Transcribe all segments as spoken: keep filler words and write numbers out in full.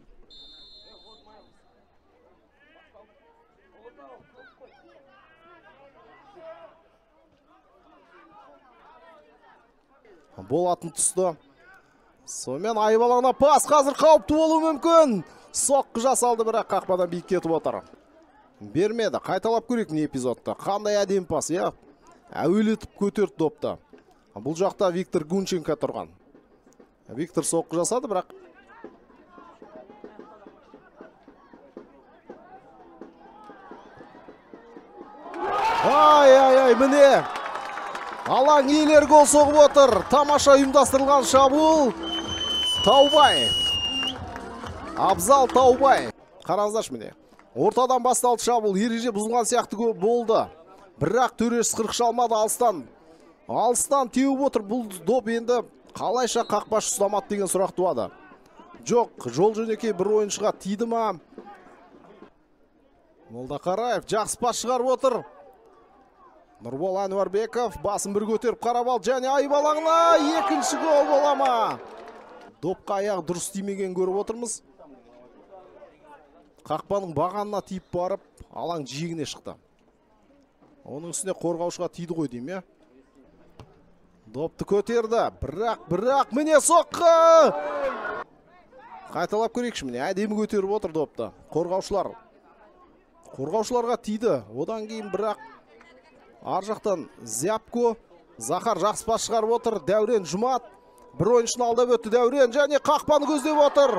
Болатын тұсты. Сонымен Айбалағына пас, қазір қауіпті болуы мүмкін. Соққы жасалды, бірақ қақпадан биік кетіп отыр. Бермеді, қайталап көрейік не эпизодта. Қандай әдем пас, я? Әуелетіп көтерді допты. Бұл жақта Виктор Гунченко тұрған. Виктор соққы жасады, бірақ Ай-ай-ай, міне! Алаң иелері гол соғып отыр. Тамаша ұйымдастырылған шабуыл. Таубай. Абзал Таубай. Қараңыздаршы міне. Ортадан басталды шабуыл. Ереже бұзылған сияқты болды. Бірақ төреші қырық алмады алыстан. Алыстан теуіп отыр. Бұл доп енді қалайша қақпашы ұстамады деген сұрақ туады. Жоқ, жол жөнекей бір ойыншыға тиді ма? Молдақараев жақсы пас шығарып отыр. Нұрбол Әнуарбеков басын бір көтеріп қарап алды, және Айбалағына екінші гол бола ма? Допқа аяғы дұрыс тимеген көріп отырмыз. Қақпаның бағанына тиіп барып, алаң жиегіне шықты. Оның үстіне қорғаушыға тиді ғой дейм, е? Допты көтерді, бірақ, бірақ, міне соққы! Қайталап көрейікші міне, әдемі көтеріп отыр допты. Қорғаушылар. Қорғаушыларға тиді, одан кейін бірақ ар жақтан Зяпко, Захар жақсы пас шығарып отыр. Дәурен Жұмат бір ойыншыны алдап өтті. Дәурен және қақпаны көздеп отыр.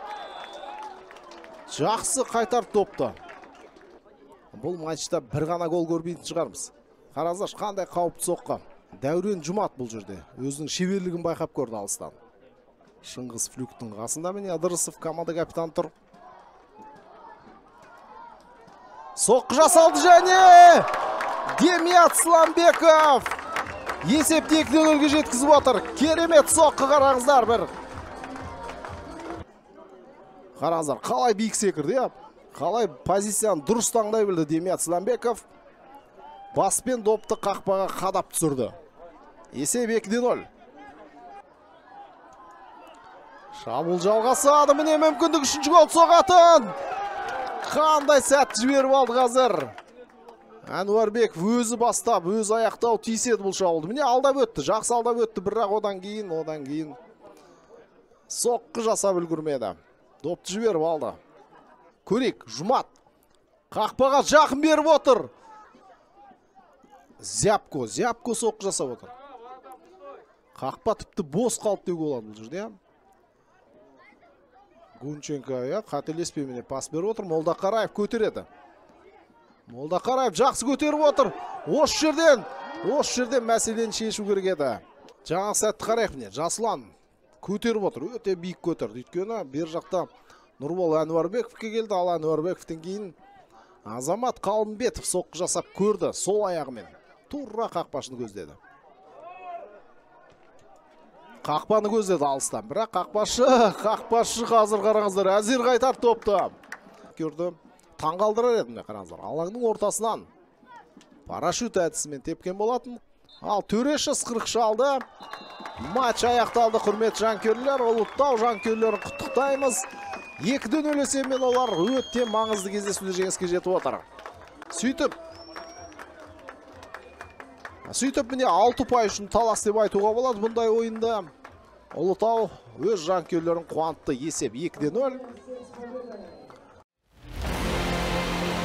Жақсы қайтарып допты. Бұл матчта бір ғана гол көрмейтін шығармыз. Қараңыздаршы, қандай қауіпті соққы. Дәурен Жұмат бұл жерде өзінің шеберлігін байқап көрді алыстан. Шыңғыс Флюктің қасында міне Ыдырысов команда капитаны тұр. Соққы жасалды және Демият Сламбеков есепті екі нөлге жеткізіп отыр. Керемет соққы, қараңыздар бір. Қараңыздар, қалай биік секірді, я? Қалай позицияны дұрыс таңдай білді Демият Сламбеков. Баспен допты қақпаға қадап түсірді. Есеп екі нөл. Шабуыл жалғасады, міне мүмкіндік үшінші гол соғатын. Қандай сәтті жіберіп алды қазір. Әнуарбеков өзі бастап, өзі аяқтау тиіседі бұл шабуылды. Міне алдап өтті, жақсы алдап өтті, бірақ одан кейін, одан кейін соққы жасап үлгермеді. Допты жіберіп алды. Көрейік, Жұмат қақпаға жақын беріп отыр. Зяпко, Зяпко соққы жасап отыр. Қақпа тіпті бос қалып деуге болады бұл жерде. Гунченко, қателеспей міне пас беріп отыр. Молдақараев көтереді. Молдақараев жақсы көтеріп отыр. Осы жерден, осы жерден мәселені шешу керек еді. Жаңа сәтті қарайық міне. Жасұлан көтеріп отыр. Өте биік көтерді. Өйткені бер жақта Нұрбол Әнуарбековке келді. Ал Әнуарбековтен кейін Азамат Қалымбетов соққы жасап көрді. Сол аяғымен тура қақпашыны көздеді. Қақпаны көздеді алыстан. Бірақ қақпашы, қақпашы қазір қараңыздар. Әзер қайтар топты. Көрді. Таңғалдырар еді, қараңыздар. Алаңның ортасынан парашют әдісімен тепкен болатын. Ал төреші ысқырықшы алды. Матч аяқталды, құрметті жанкүйерлер. Ұлықтау жанкүйерлерін құттықтаймыз. екі нөл есебімен олар өте маңызды кездесуде жеңіске жетіп отыр. Сөйтіп Сөйтіп міне алты ұпай үшін талас деп айтуға болады бұндай ойында. Ұлытау өз жанкүйерлерін қуантты. Есеп екі нөл.